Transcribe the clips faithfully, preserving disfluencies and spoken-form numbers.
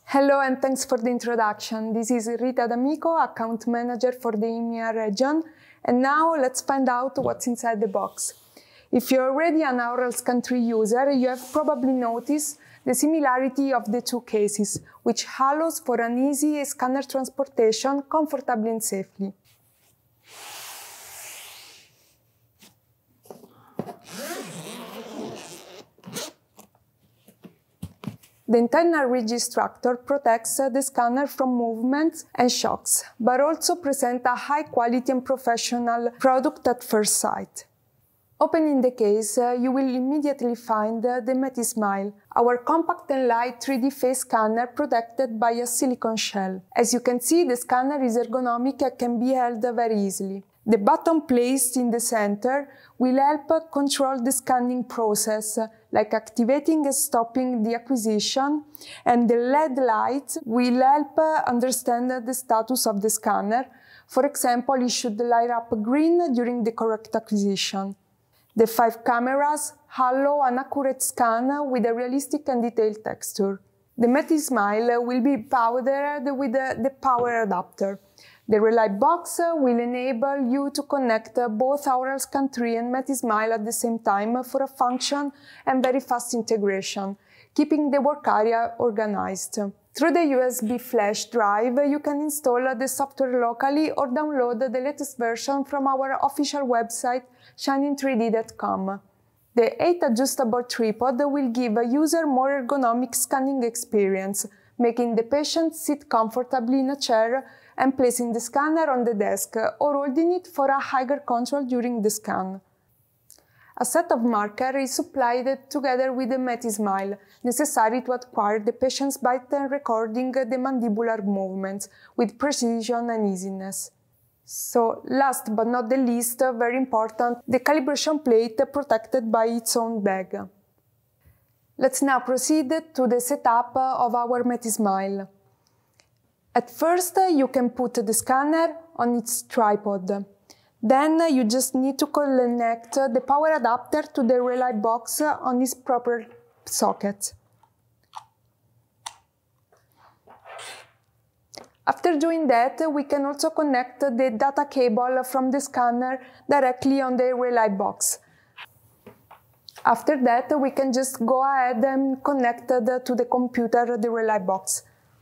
Hello and thanks for the introduction. This is Rita D'Amico, Account Manager for the E M E A region. And now let's find out what's inside the box. If you're already an Aurals country user, you have probably noticed the similarity of the two cases, which allows for an easy scanner transportation comfortably and safely. The internal rigid structure protects the scanner from movements and shocks, but also presents a high quality and professional product at first sight. Opening the case, uh, you will immediately find uh, the MetiSmile, our compact and light three D face scanner protected by a silicone shell. As you can see, the scanner is ergonomic and can be held very easily. The button placed in the center will help control the scanning process, like activating and stopping the acquisition, and the L E D light will help understand the status of the scanner. For example, it should light up green during the correct acquisition. The five cameras allow an accurate scan with a realistic and detailed texture. The MetiSmile will be powered with the power adapter. The relay box will enable you to connect both Aurals Scan three and MetiSmile at the same time for a function and very fast integration, keeping the work area organized. Through the U S B flash drive, you can install the software locally or download the latest version from our official website, shining three D dot com. The eight adjustable tripod will give a user more ergonomic scanning experience, making the patient sit comfortably in a chair and placing the scanner on the desk or holding it for a higher control during the scan. A set of markers is supplied together with the MetiSmile, necessary to acquire the patient's bite and recording the mandibular movements with precision and easiness. So, last but not the least, very important, the calibration plate protected by its own bag. Let's now proceed to the setup of our MetiSmile. At first, you can put the scanner on its tripod. Then you just need to connect the power adapter to the relay box on its proper socket. After doing that, we can also connect the data cable from the scanner directly on the relay box. After that, we can just go ahead and connect to the computer the relay box.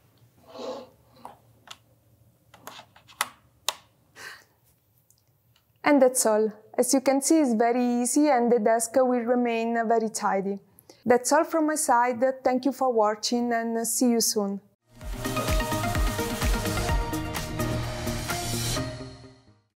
And that's all. As you can see, it's very easy and the desk will remain very tidy. That's all from my side. Thank you for watching and see you soon.